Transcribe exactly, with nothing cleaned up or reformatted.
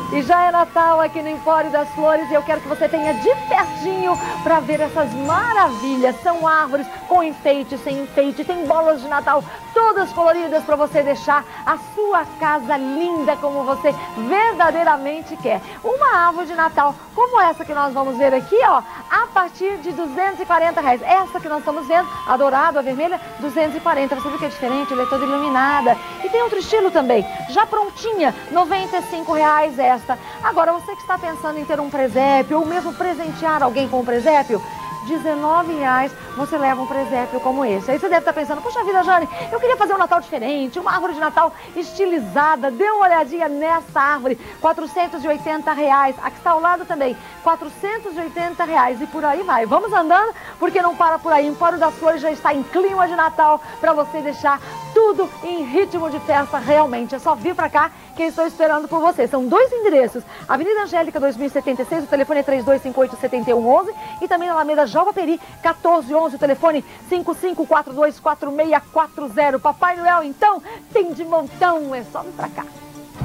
E já é Natal aqui no Empório das Flores e eu quero que você tenha de pertinho para ver essas maravilhas. São árvores com enfeite, sem enfeite, tem bolas de Natal todas coloridas para você deixar a sua casa linda como você verdadeiramente quer. Uma árvore de Natal como essa que nós vamos ver aqui, ó, a partir de duzentos e quarenta reais. Essa que nós estamos vendo, a dourada, a vermelha, duzentos e quarenta. Você viu que é diferente, ela é toda iluminada. E tem outro estilo também, já prontinha, noventa e cinco reais esta. Agora, você que está pensando em ter um presépio ou mesmo presentear alguém com um presépio, dezenove reais você leva um presépio como esse. Aí você deve estar pensando, puxa vida, Jane, eu queria fazer um Natal diferente, uma árvore de Natal estilizada. Dê uma olhadinha nessa árvore, quatrocentos e oitenta reais. Aqui está ao lado também, quatrocentos e oitenta reais. E por aí vai. Vamos andando, porque não para por aí. O Empório das Flores já está em clima de Natal para você deixar tudo em ritmo de festa realmente. É só vir para cá que eu estou esperando por você. São dois endereços, Avenida Angélica dois mil e setenta e seis, o telefone é três dois cinco oito sete um um um, e também na Alameda João Peri quatorze onze, o telefone cinco cinco quatro dois quatro seis quatro zero. Papai Noel, então, tem de montão, é só vir pra cá.